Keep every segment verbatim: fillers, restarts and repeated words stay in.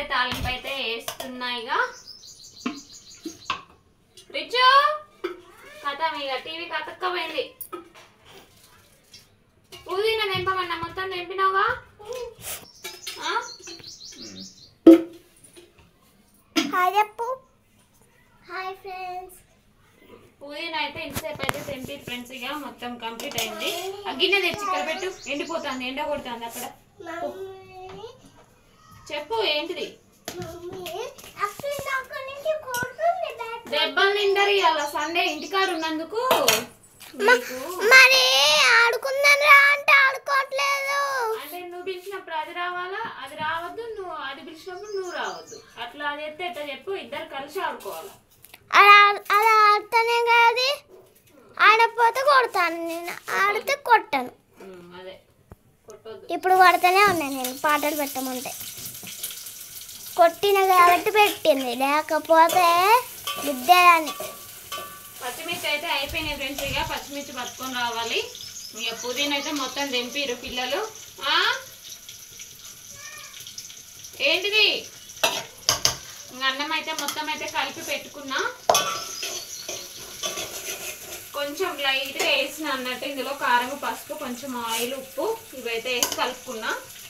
తాలింపు అయితే వేస్తున్నా. ఇక రిచు కథ ఇక టీవీ కతక్కపోయింది. పుదీనా తెంపమన్నా మొత్తం తెంపినావుగా. హాయ్ చెప్పు. Hi friends. పుదీనా అయితే ఇంతసేపు అయితే తెంపి ఫ్రెండ్స్ ఇక మొత్తం కంప్లీట్ అయింది. ఆ గిన్నె తెచ్చి ఇక్కడ పెట్టు. ఎండిపోతుంది, ఎండ కొడుతుంది అక్కడ. చెప్పు ఏంటిది? దెబ్బలు తింటారు ఇవాళ సండే ఇంటికాడ ఉన్నందుకు. మరి ఆడుకుందాం రా అంటే ఆడుకోవట్లేదు. అంటే నువ్వు పిలిచినప్పుడు అది రావాలా, అది రావద్దు. నువ్వు అది పిలిచినప్పుడు నువ్వు రావద్దు. అట్లా అది ఎత్తే ఎట్లా చెప్పు. ఇద్దరు కలిసి ఆడుకోవాలి. అలా అలా ఆడుతానే కాదు. ఆడకపోతే కొడతాను. నేను ఆడితే కొట్టాను. అదే కొట్టొద్దు. ఇప్పుడు కొడతానే ఉన్నాను నేను పాటలు పెట్టమంటే. కొట్టిన కాబట్టి పెట్టింది, లేకపోతే బుద్ధేదాన్ని. పచ్చిమిర్చి అయితే అయిపోయినాయి ఫ్రెండ్స్. ఇక పచ్చిమిర్చి పట్టుకొని రావాలి. ఇక పుదీనా అయితే మొత్తం తెంపిరు పిల్లలు. ఏంటిది? ఇంకా అన్నం అయితే మొత్తం అయితే కలిపి పెట్టుకున్నా. కొంచెం లైట్గా వేసిన అన్నట్టు. ఇందులో కారం, పసుపు, కొంచెం ఆయిల్, ఉప్పు ఇవైతే వేసి కలుపుకున్నా.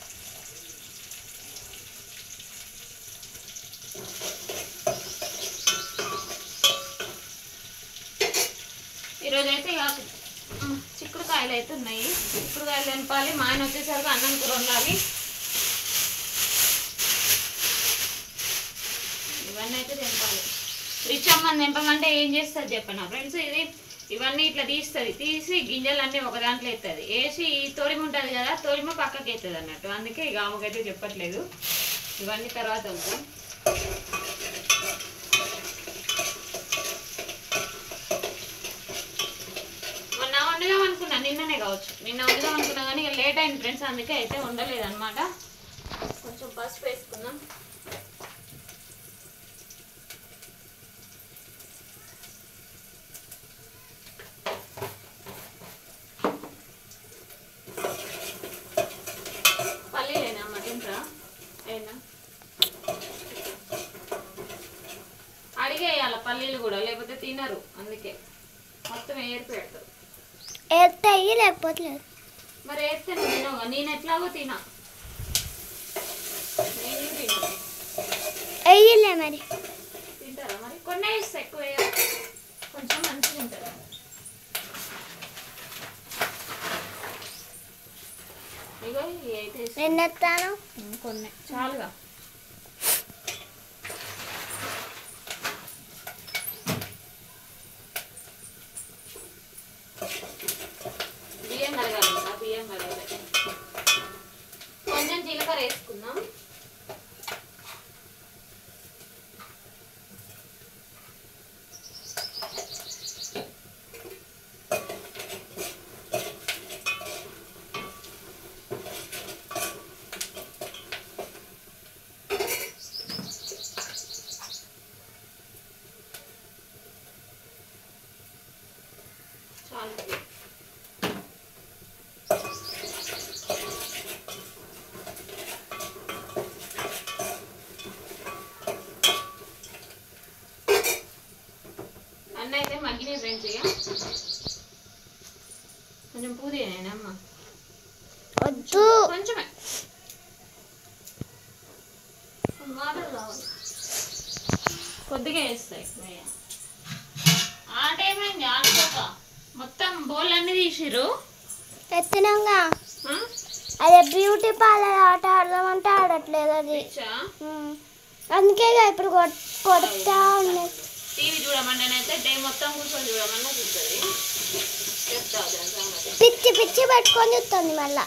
ఈరోజు అయితే ఇక చిక్కుడుకాయలు అయితే ఉన్నాయి. చిక్కుడుకాయలు తెంపాలి. మా ఆయన వచ్చేసరికి అన్నం కూర వండాలి. ఇవన్నీ అయితే తెంపాలి. రిచ్ అమ్మని తెంపమంటే ఏం చేస్తుంది చెప్పనా ఫ్రెండ్స్? ఇది ఇవన్నీ ఇట్లా తీస్తుంది. తీసి గింజలన్నీ ఒక దాంట్లో వేస్తుంది. వేసి తోలిమ ఉంటుంది కదా, తోలిమ పక్కకి వేస్తుంది అన్నట్టు. అందుకే ఇక ఆమెకైతే చెప్పట్లేదు. ఇవన్నీ తర్వాత వెళ్తాం. మొన్న వండుదాం అనుకున్నా, నిన్ననే కావచ్చు. నిన్న వండుదాం అనుకున్నా కానీ ఇక లేట్ అయింది ఫ్రెండ్స్. అందుకే అయితే ఉండలేదు అనమాట. కొంచెం పసుపు వేసుకుందాం. అడిగేయాల పల్లీలు కూడా, లేకపోతే తినరు. అందుకే మొత్తం ఏరి పెడతారు. ఏరితే అయ్యి లేకపోతే లేదు. మరి ఏరితే నువ్వు తినవుగా. నేను ఎట్లాగో తినా. నేను తినా. అయ్యిలే మరి తింటారా? మరి కొన్ని వేస్తే ఎక్కువ కొంచెం మంచిగా తింటారు. ఇగో అయితే నిన్నెత్తాను కొన్ని చాలుగా. బియ్యం కడగాలి కదా, బియ్యం కడగాలి. కొంచెం జీలకర్ర వేసుకుందాం. అన్న అయితే మగ్గినాయి ఫ్రెండ్స్. ఇక కొంచెం పూదీనా అమ్మ, వద్దు కొంచెమే వాటర్ కావాలి. కొద్దిగా వేస్తాయి. ఆట ఏమైంది? ఆడుకోక మొత్తం బోల్ అన్ని తీసిర్రు. ఎత్తినాగా అదే బ్యూటీ పార్లర్ ఆట ఆడదామంటే ఆడట్లేదు అది. అందుకే ఇప్పుడు కొడతా ఉన్నాయి. టీవీ చూడమంటేనైతే డే మొత్తం కూర్చొని చూడమన్నా చూస్తుంది. చెప్తా పిచ్చి పిచ్చి పెట్టుకొని చూస్తుంది. మళ్ళా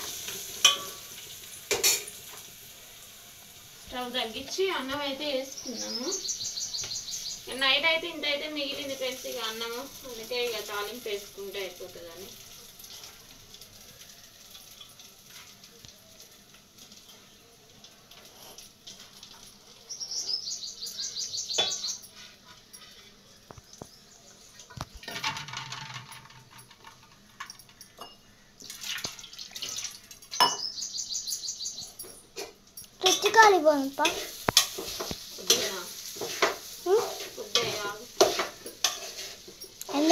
స్టవ్ తగ్గించి అన్నం అయితే వేసుకున్నాము. నైట్ అయితే ఇంత అయితే మిగిలింది ఫ్రెండ్స్ ఇక అన్నము. అందుకే ఇక తాలింపు వేసుకుంటే అయిపోతుందని. రుచి కాలిపోయింపా.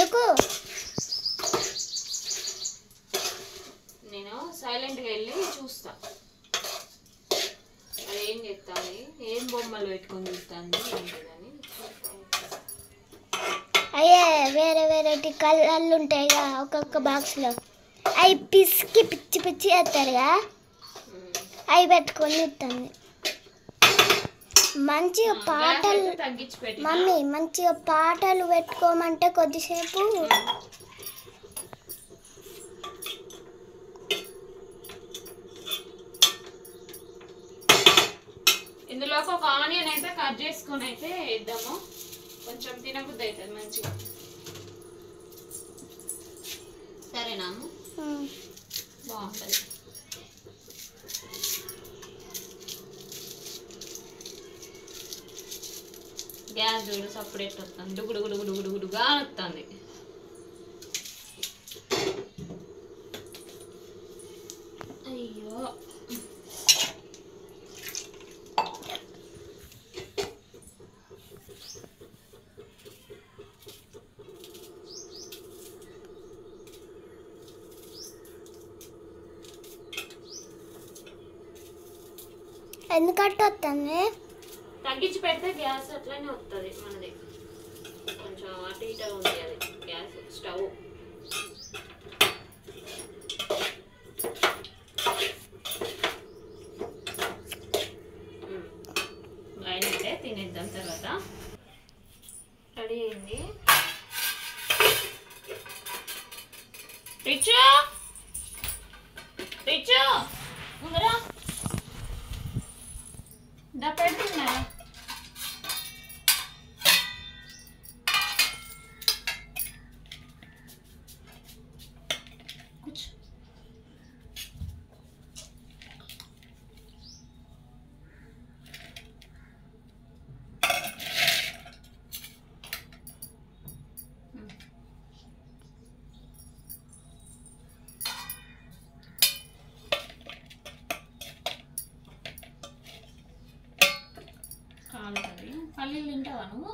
ఎందుకు నేను సైలెంట్గా వెళ్ళి చూస్తా అది ఏం చెప్తాను, ఏం బొమ్మలు పెట్టుకొని చూస్తాను ఏంటిదని. అయ్యే వేరే వేరే కలర్లు ఉంటాయిగా ఒక్కొక్క బాక్స్లో, అవి పిసికి పిచ్చి పిచ్చి వేస్తారుగా, అవి పెట్టుకొని చూస్తుంది. మంచిగా పాటలు మమ్మీ మంచిగా పాటలు పెట్టుకోమంటే కొద్దిసేపు ఇందులోకి ఒక ఆనియన్ అయితే కట్ చేసుకొని అయితే వేద్దాము, కొంచెం తినబుద్ధి అవుతుంది మంచిగా. సరేనా, బాగుంటుంది. గ్యాస్ చూడు సపరేట్ వస్తుంది, డుగుడుగు డుగుడు గుడుగుడుగా వస్తుంది. అయ్యో ఎందుకంటే వస్తుంది, తగ్గించి పెడితే గ్యాస్ అట్లనే వస్తుంది మనది. కొంచెం అటు ఇటు ఉంది అది గ్యాస్ స్టవ్. అయినట్టే తినేద్దాం. తర్వాత రెడీ అయింది. రిచు రిచు ముందరా దా పెడుతున్నారా. కూర్చో. కాలుతుంది. పల్లీలు తింటావా నువ్వు?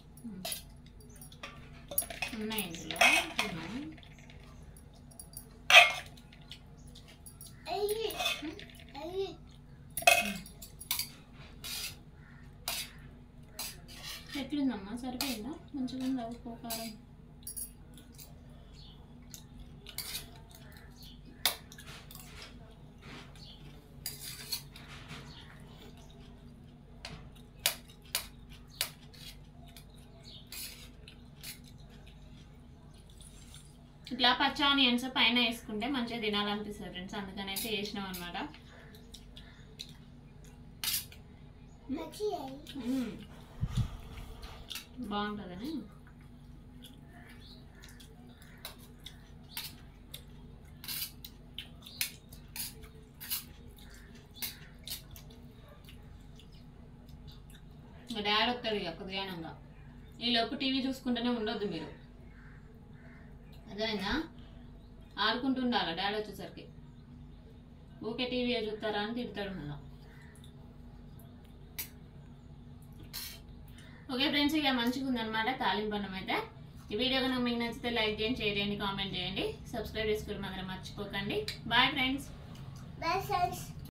ఉన్నాయి ఇందులో. ఎట్లుందమ్మా, సరిపోయిందా? మంచిగా ఉందా ఉప్పు కారం? ఇట్లా పచ్చి ఆనియన్స్ పైన వేసుకుంటే మంచిగా తినాలనిపిస్తుంది ఫ్రెండ్స్, అందుకని అయితే వేసినాం అనమాట. బాగుంటుందని. ఇంకా డాడీ వస్తాడు ఇక కొద్దిగానంగా. ఈలోపు టీవీ చూసుకుంటూనే ఉండొద్దు మీరు, అదేనా ఆడుకుంటూ ఉండాలి. డాడీ వచ్చేసరికి ఊకే టీవీ చూస్తారా అని తిడతాడు మళ్ళీ. ఓకే ఫ్రెండ్స్, ఇక మంచిగా ఉందన్నమాట తాలింపు అన్నం అయితే. ఈ వీడియో కనుక మీకు నచ్చితే లైక్ చేయండి, షేర్ చేయండి, కామెంట్ చేయండి, సబ్స్క్రైబ్ చేసుకోవడం మాత్రం మర్చిపోకండి. Bye friends. Bye friends.